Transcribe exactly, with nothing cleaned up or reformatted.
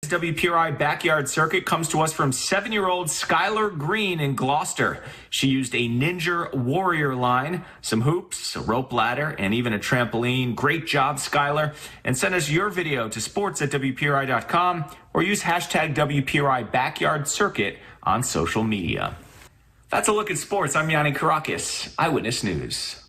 W P R I Backyard Circuit comes to us from seven-year-old Skylar Green in Gloucester. She used a Ninja Warrior line, some hoops, a rope ladder, and even a trampoline. Great job, Skylar. And send us your video to sports at W P R I dot com or use hashtag W P R I Backyard Circuit on social media. That's a look at sports. I'm Yanni Karakis, Eyewitness News.